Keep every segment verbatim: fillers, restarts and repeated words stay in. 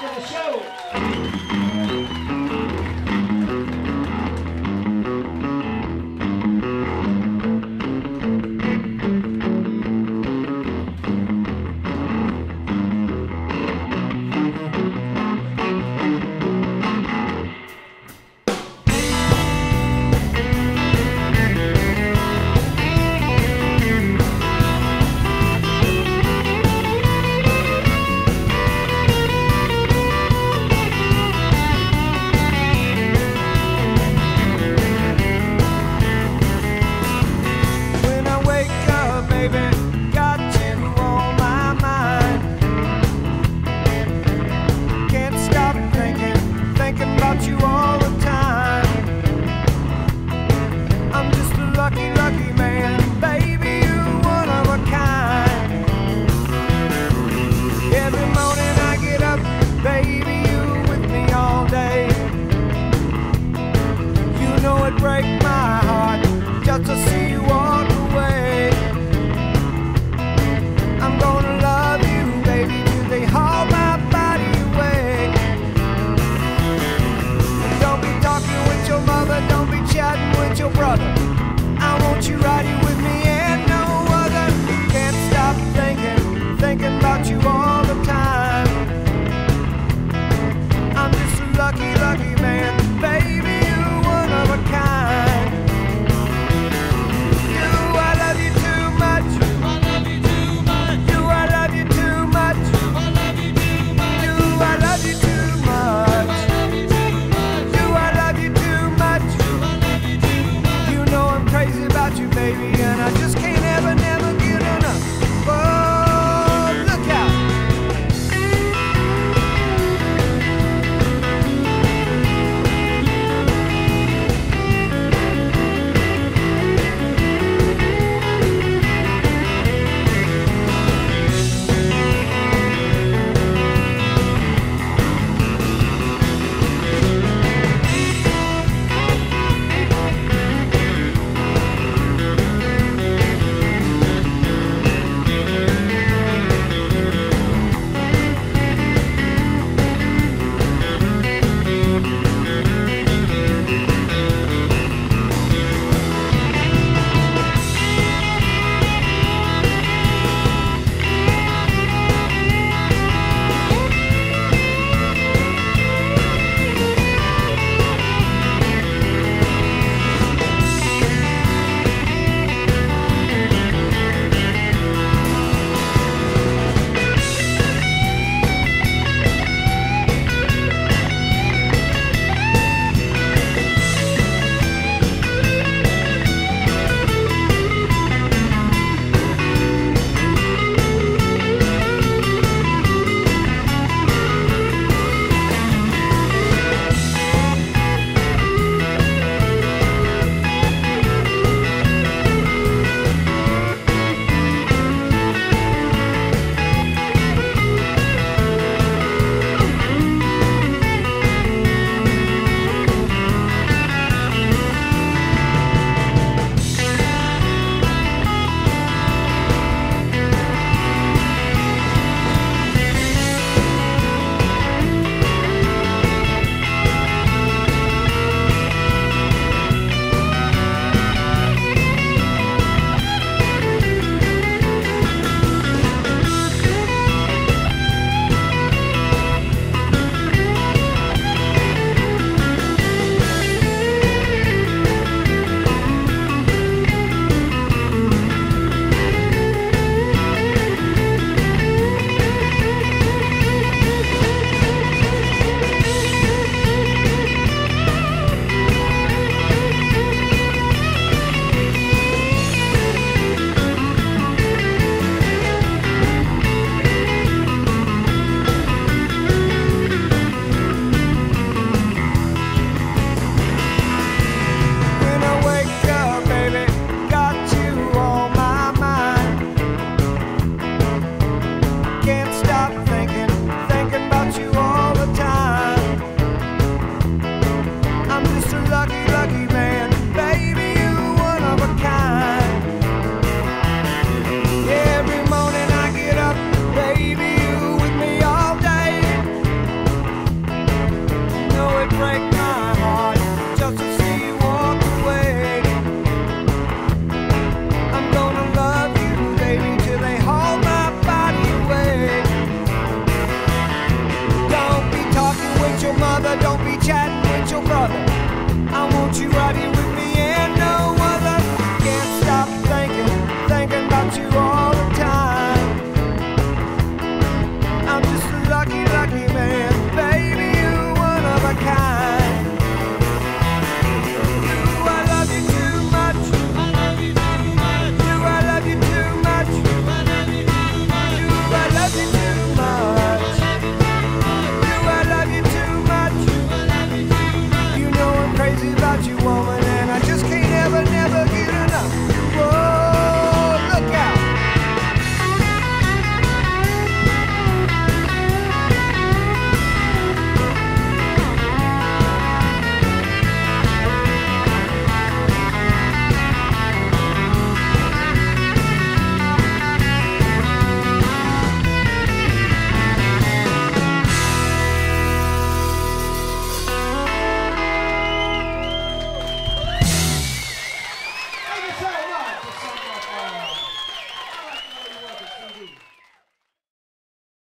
to the show. Break my heart just to see you walk away. I'm gonna love you, baby, till they haul my body away. Don't be talking with your mother, don't be chatting with your brother. I want you right here with me and no other. Can't stop thinking, thinking about you all the time. I'm just a lucky, lucky man, baby. Baby, and I just can't ever, never get enough. Oh, look out.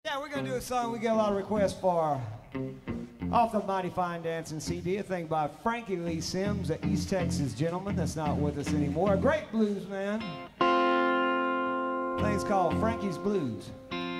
Yeah, we're gonna do a song we get a lot of requests for off the Mighty Fine Dancing C D, a thing by Frankie Lee Sims, an East Texas gentleman that's not with us anymore, a great blues man. The thing's called Frankie's Blues.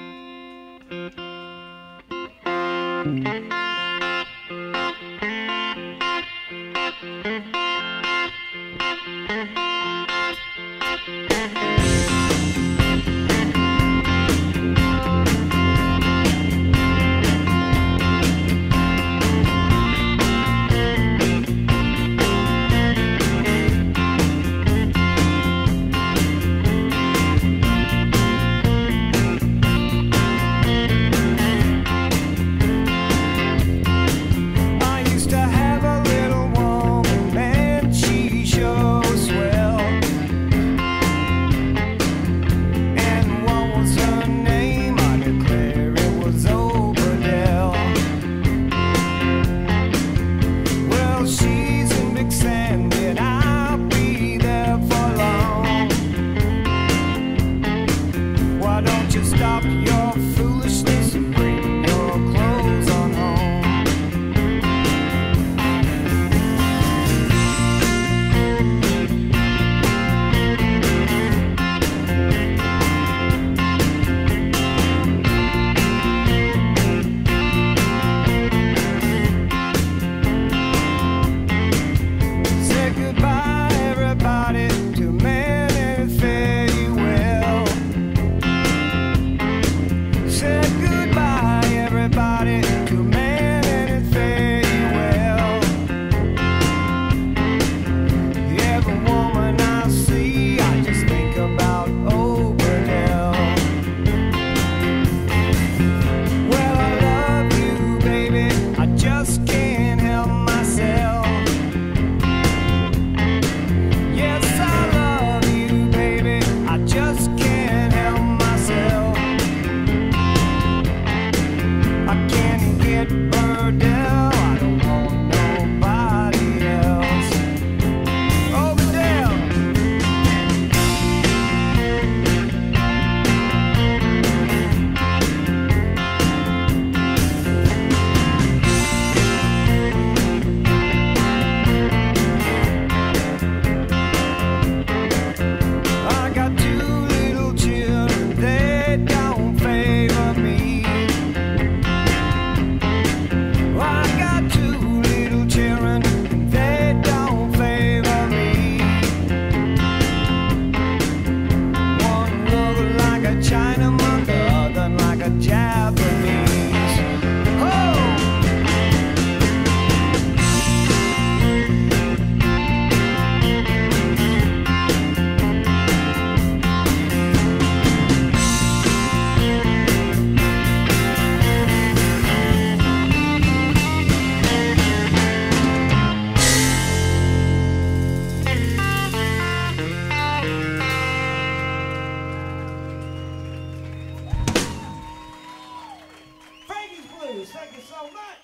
Thank you so much.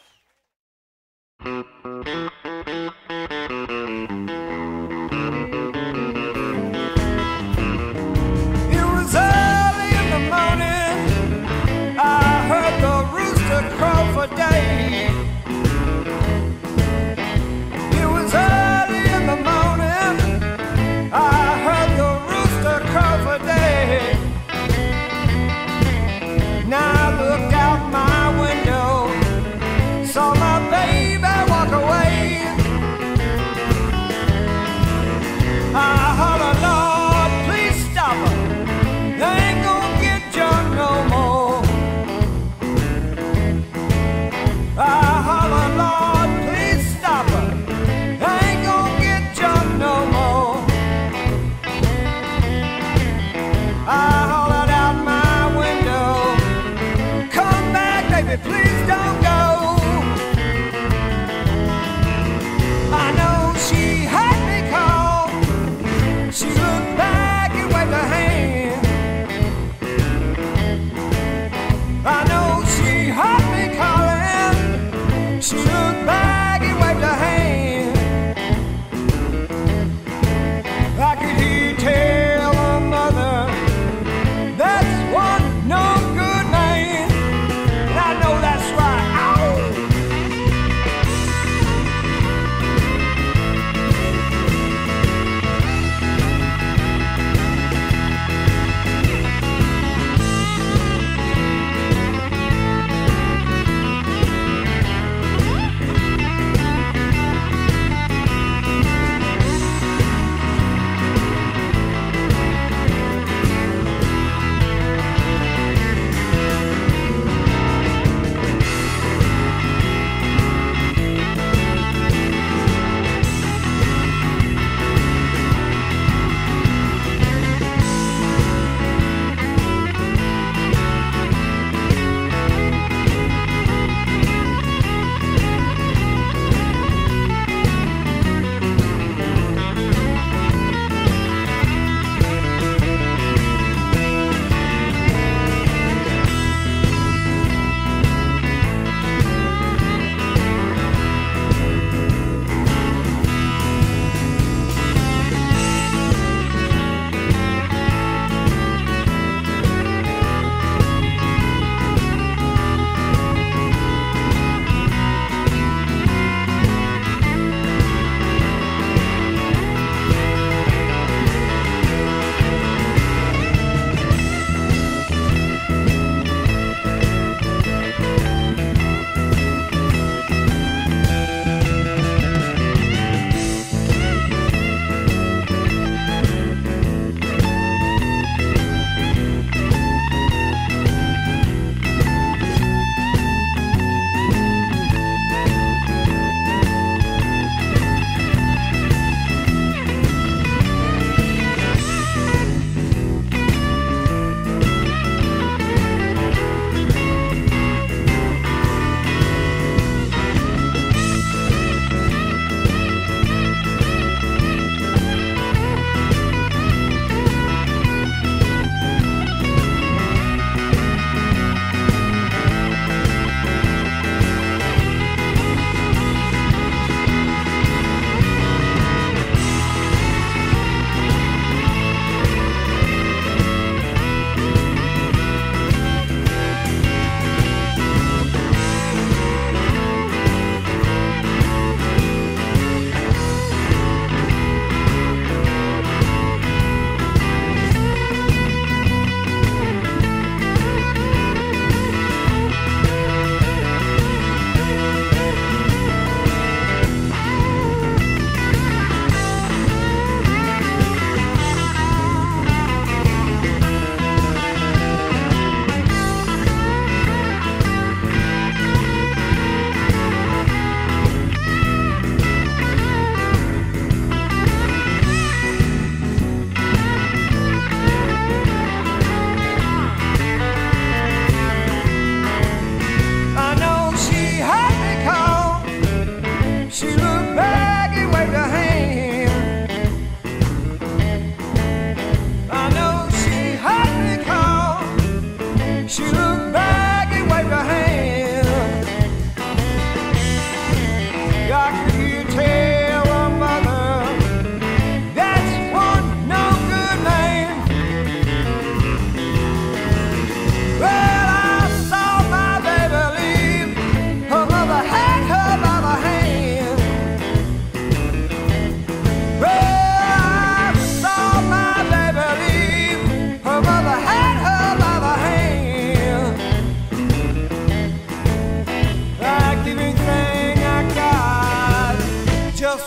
It was early in the morning, I heard the rooster crow for day. It was early in the morning, I heard the rooster crow for day. Now I looked out my window, saw my baby walk away.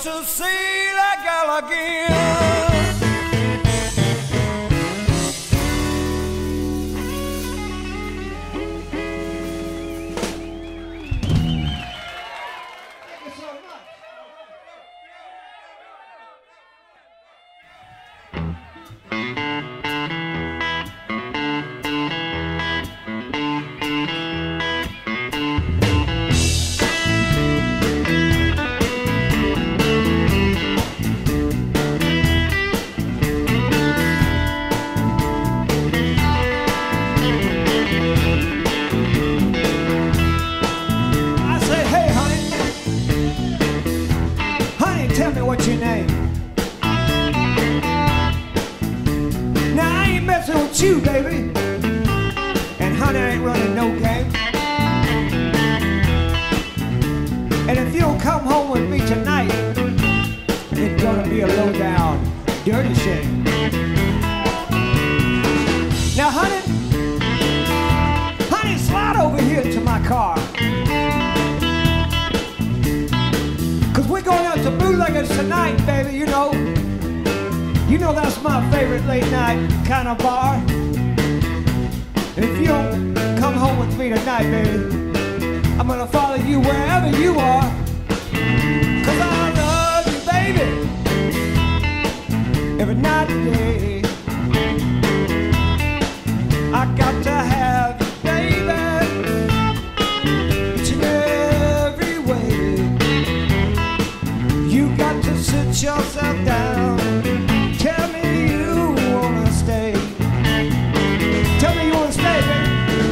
to see that gal again. Tell me what's your name. Now I ain't messing with you, baby, and honey, I ain't running no game. And if you don't come home with me tonight, it's gonna be a low down, dirty shame. Now honey, honey, slide over here to my car. We're going out to bootleggers tonight, baby, you know. You know that's my favorite late night kind of bar. And if you don't come home with me tonight, baby, I'm gonna follow you wherever you are. Cause I love you, baby, every night and day. I got to have you, baby, each and every way. You got to sit yourself down. Tell me you wanna stay. Tell me you wanna stay, baby.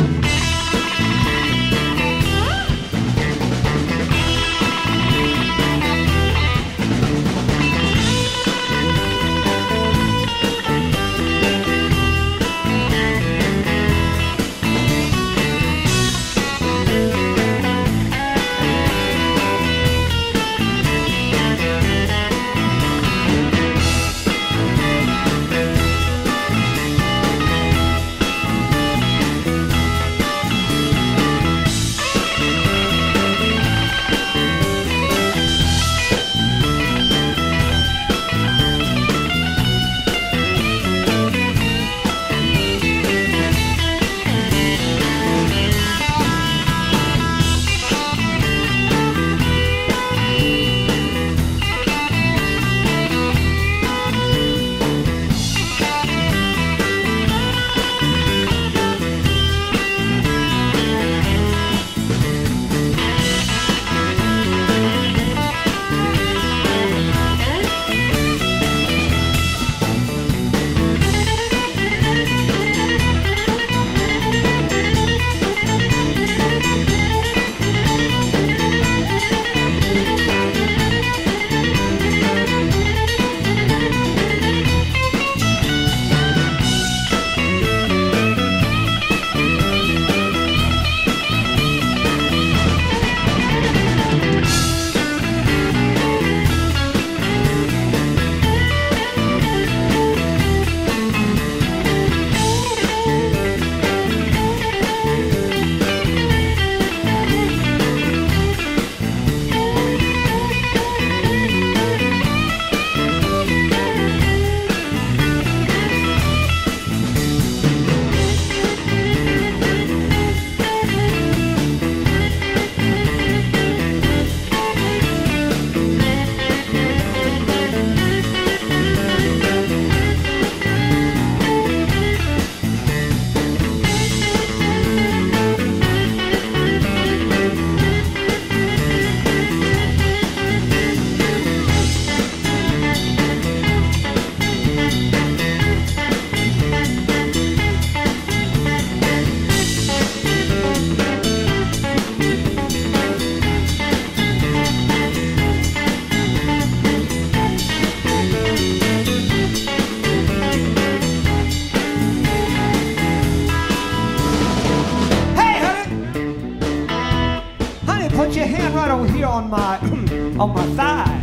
on my on my thigh.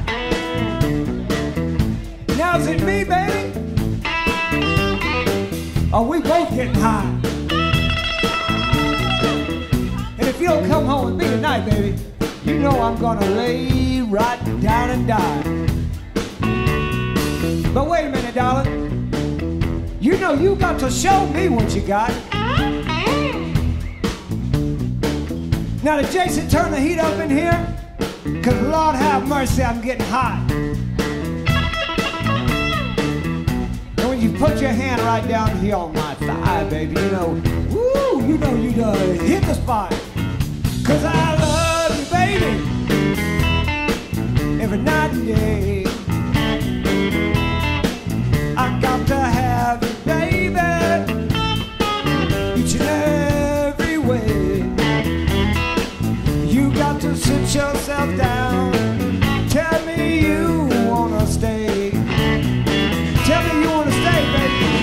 Now is it me, baby? Are we both getting high? And if you don't come home with me tonight, baby, you know I'm gonna lay right down and die. But wait a minute, darling. You know you got to show me what you got. Now did Jason turn the heat up in here? Cause Lord have mercy, I'm getting hot. And when you put your hand right down here on my thigh, baby, you know, woo, you know you done hit the spot. Cause I love you, baby, every night and day. I got to have you, baby, each and every way. You got to sit yourself down. Tell me you wanna stay. Tell me you wanna stay, baby.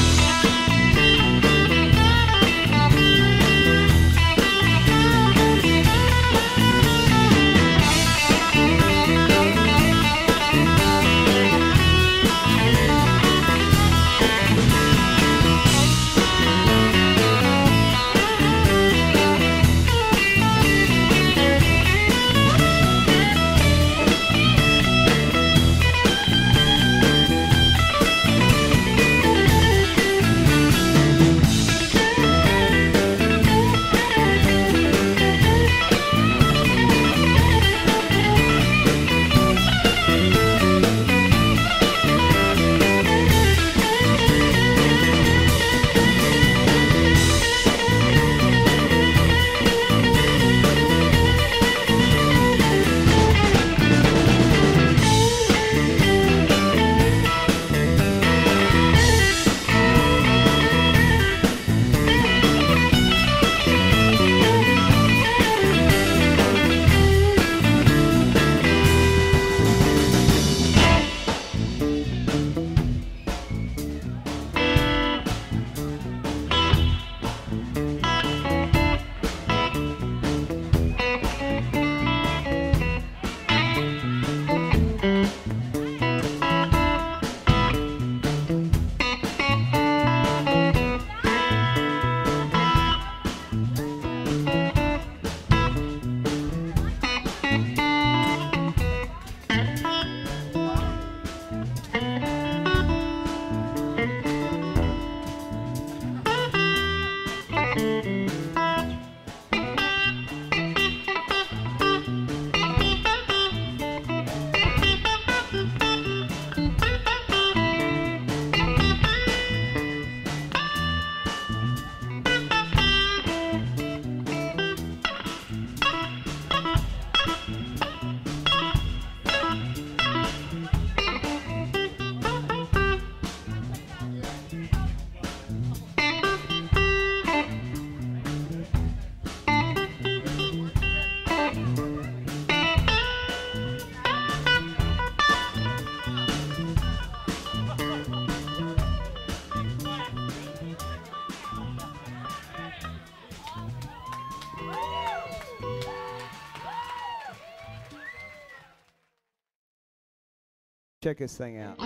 Check this thing out.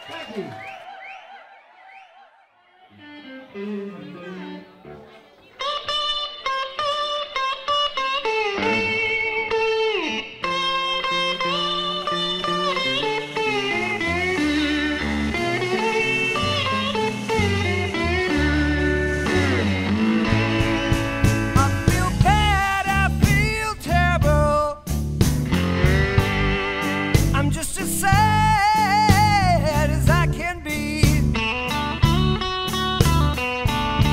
Thank you. Sad as I can be.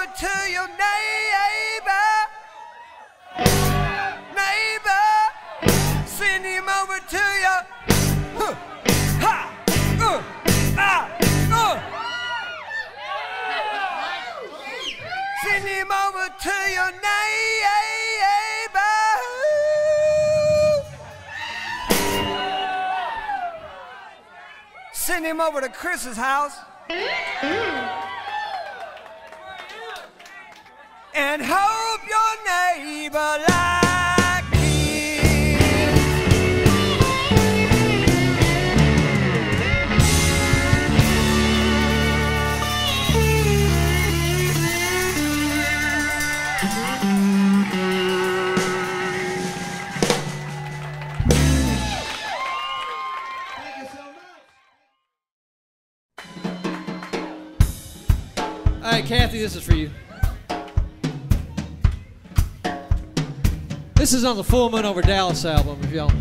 to your neighbor, neighbor. Send him over to your, huh, ha, uh, ah, uh. Send him over to your neighbor. Send him over to Chris's house. And hope your neighbor like him. Thank you so much. All right, Kathy, this is for you. This is on the Full Moon Over Dallas album, if y'all.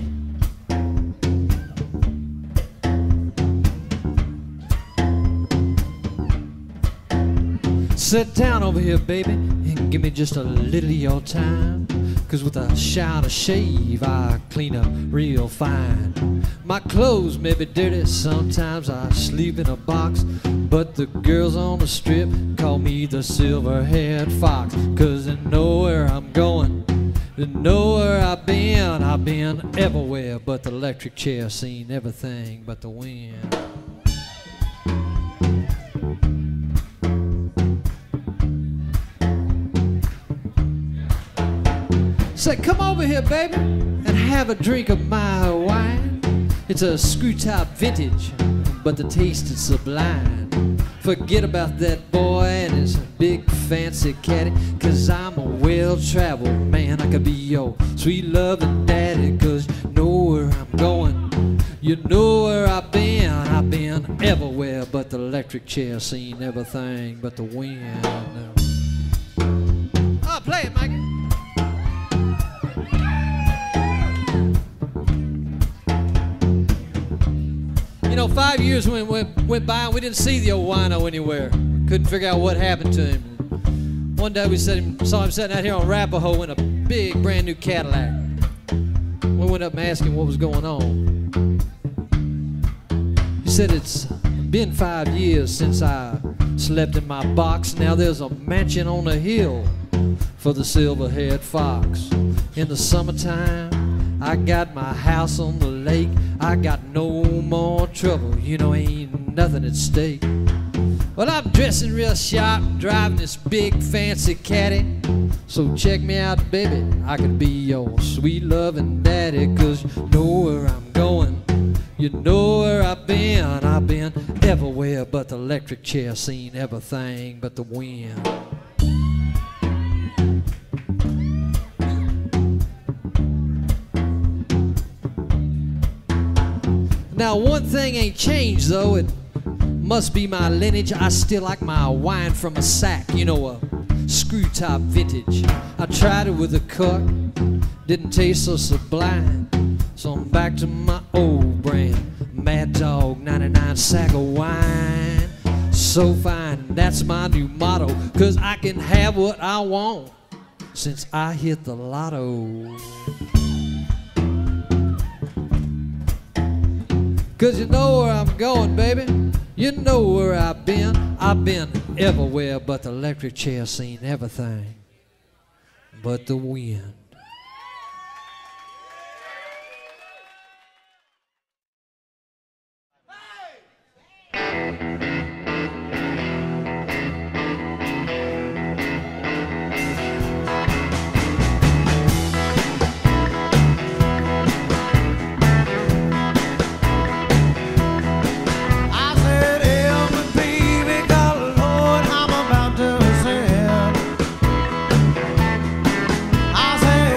Sit down over here, baby, and give me just a little of your time. Cause with a shine of shave, I clean up real fine. My clothes may be dirty, sometimes I sleep in a box. But the girls on the strip call me the silver-haired fox. Cause they know where I'm going, they know where I've been. I've been everywhere but the electric chair, seen everything but the wind. Say, come over here, baby, and have a drink of my wine. It's a screw-top vintage, but the taste is sublime. Forget about that boy and his big fancy caddy, cause I'm a well-traveled man. I could be your sweet loving daddy, cause you know where I'm going, you know where I've been. I've been everywhere but the electric chair, seen everything but the wind. Oh, play it, Mikey. You know, five years went, went, went by and we didn't see the old wino anywhere. Couldn't figure out what happened to him. One day we saw him, saw him sitting out here on Arapahoe in a big brand new Cadillac. We went up and asked him what was going on. He said, it's been five years since I slept in my box. Now there's a mansion on a hill for the silver-haired fox. In the summertime, I got my house on the lake. I got no more trouble, you know, ain't nothing at stake. Well, I'm dressing real sharp, driving this big fancy caddy. So check me out, baby, I can be your sweet loving daddy. Cause you know where I'm going, you know where I've been. I've been everywhere but the electric chair, seen everything but the wind. Now one thing ain't changed though, it must be my lineage. I still like my wine from a sack, you know, a screw-top vintage. I tried it with a cork, didn't taste so sublime. So I'm back to my old brand, Mad Dog ninety-nine sack of wine. So fine, that's my new motto, cause I can have what I want since I hit the lotto. Cause you know where I'm going, baby, you know where I've been. I've been everywhere but the electric chair, seen everything but the wind. I said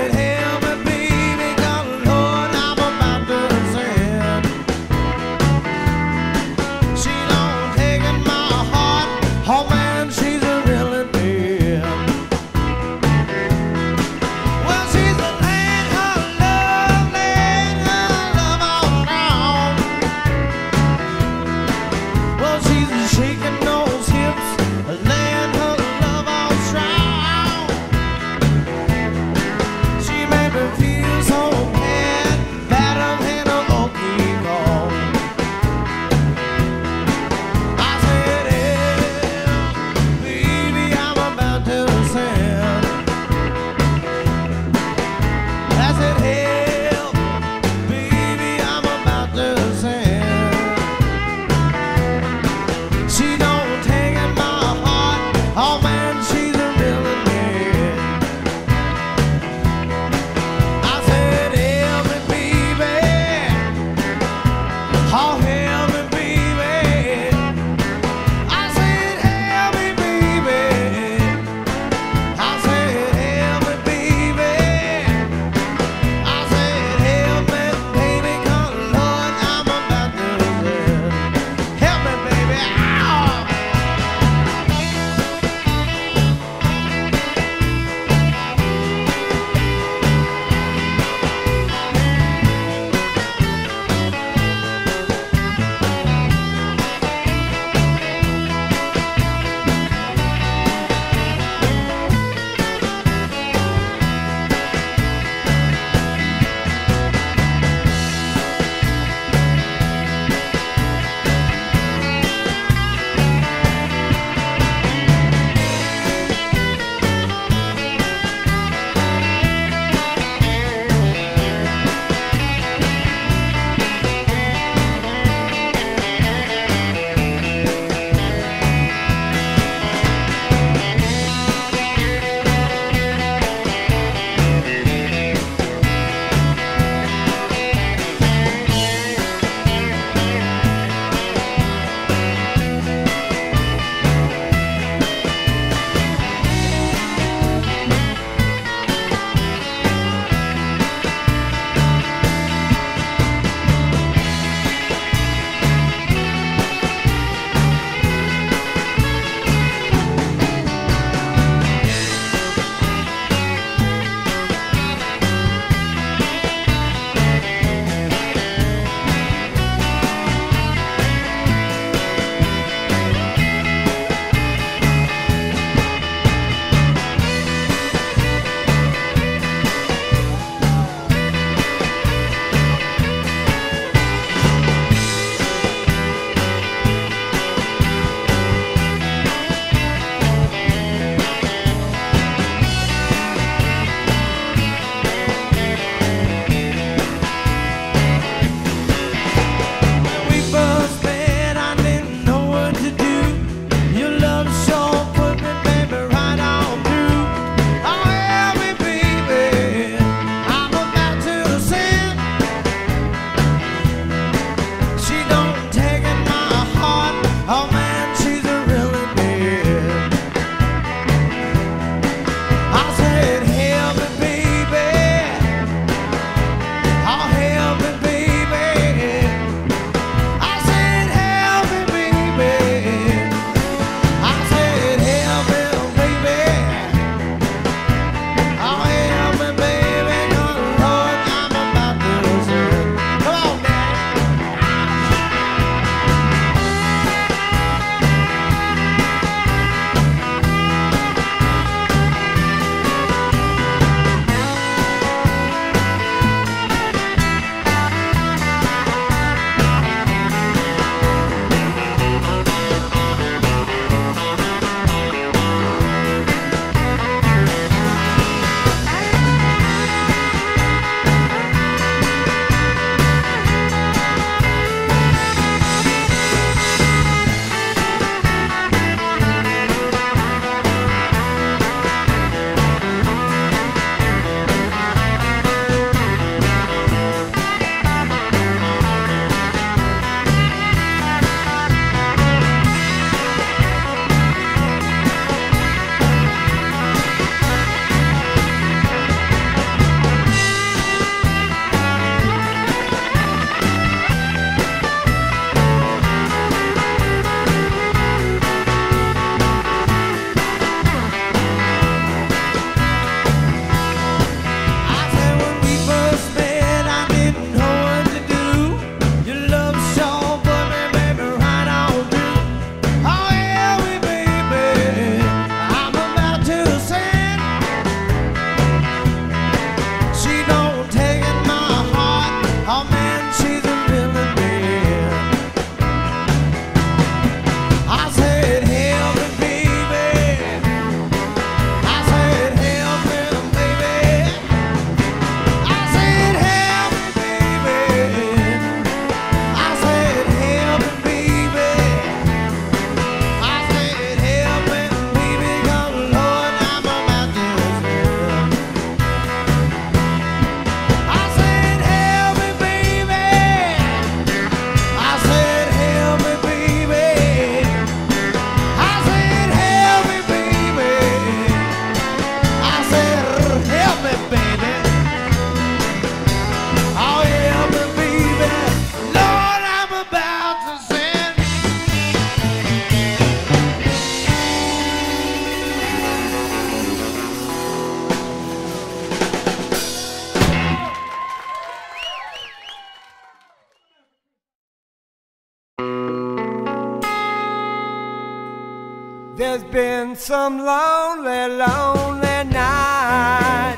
There's been some lonely, lonely night,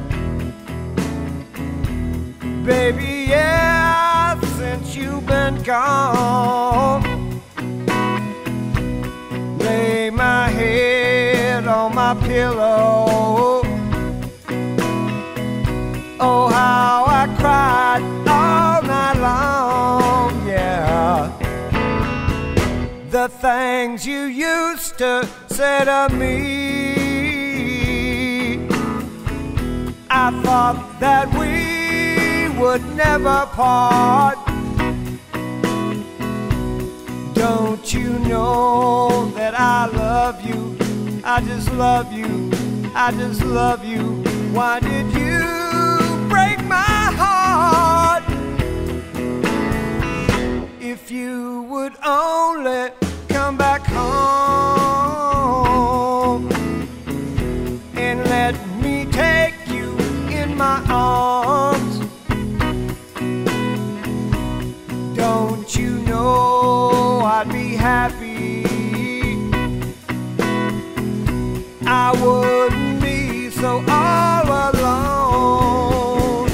baby, yeah, since you've been gone. Lay my head on my pillow. Oh, how I cried all night long, yeah. The things you used to say to me, I thought that we would never part. Don't you know that I love you? I just love you, I just love you. Why did you break my heart? If you would only come back home and let me take you in my arms. Don't you know I'd be happy? I wouldn't be so all alone.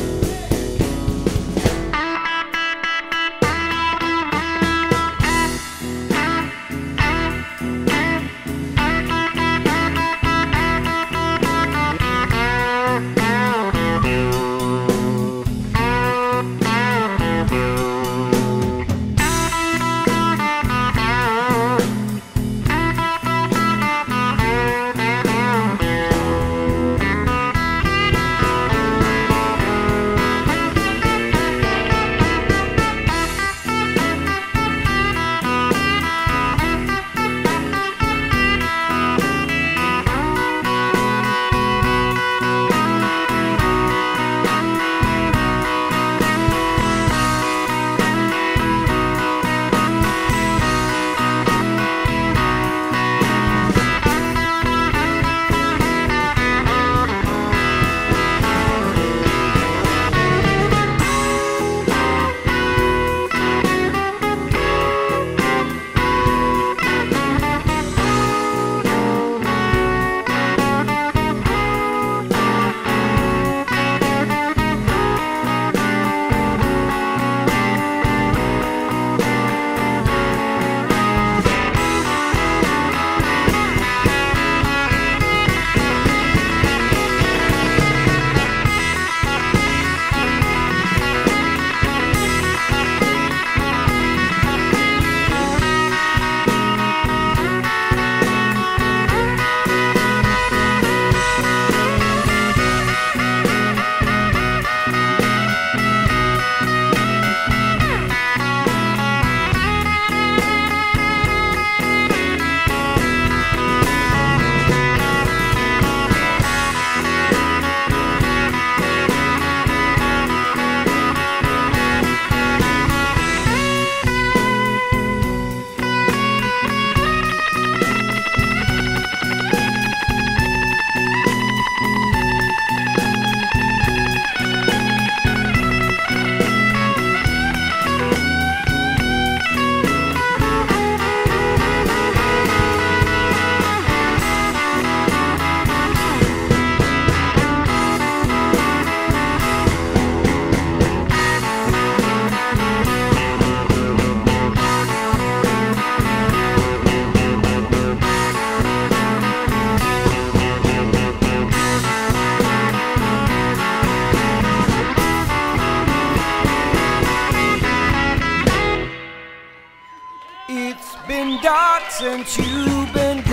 It's been dark since you've been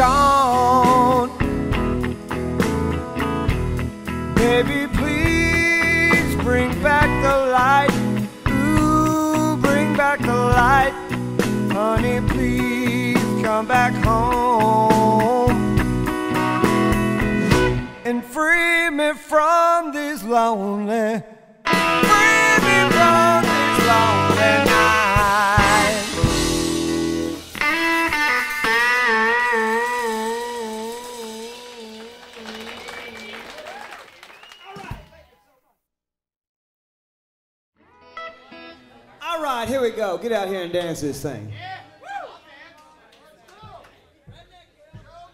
gone. Baby, please bring back the light. Ooh, bring back the light. Honey, please come back home and free me from this lonely, free me from this lonely night. All right, here we go. Get out here and dance this thing.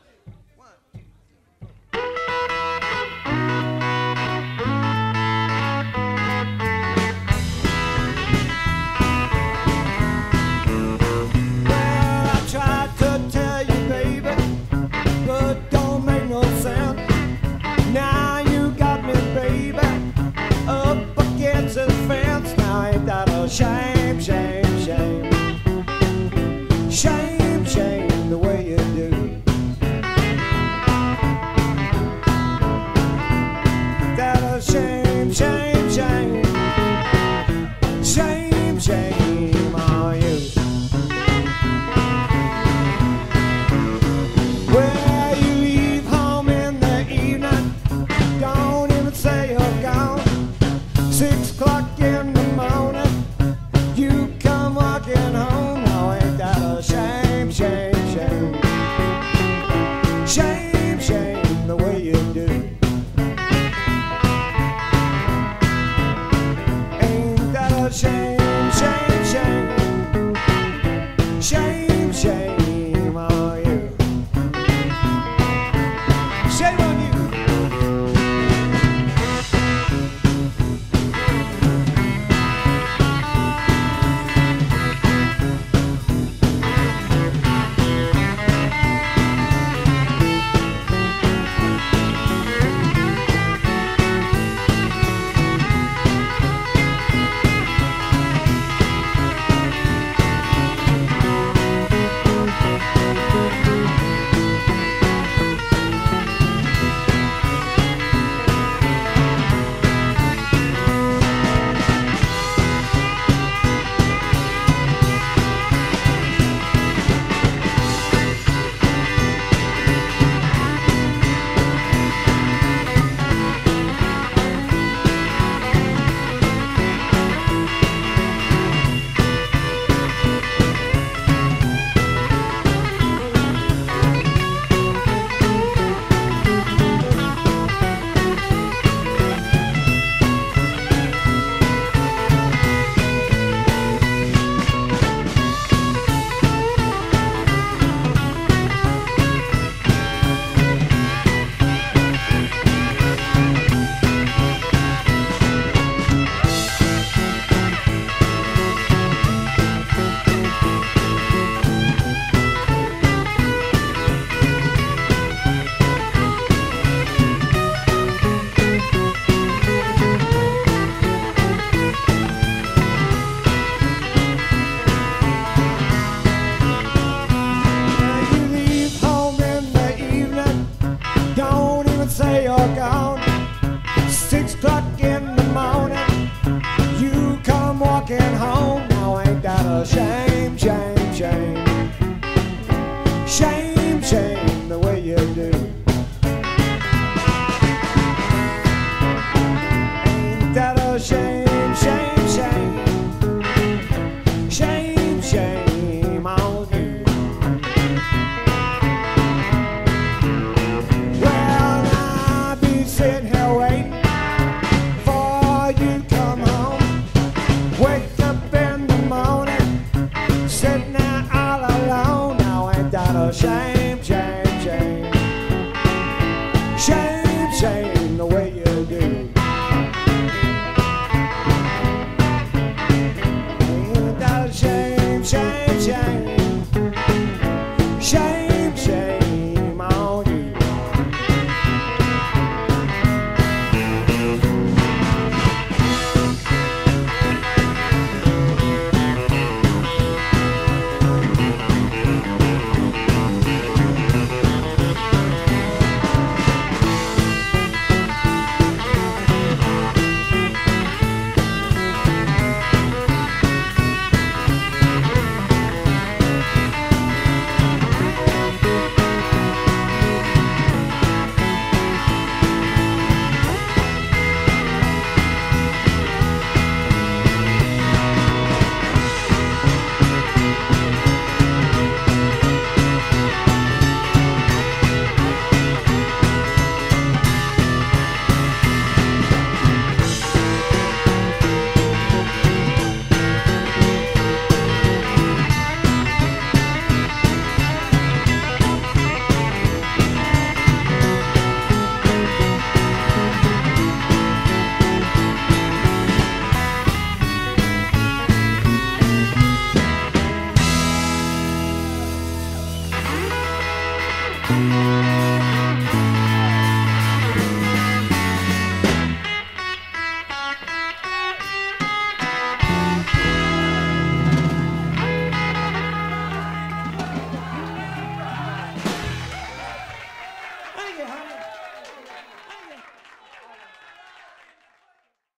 Thank you, honey.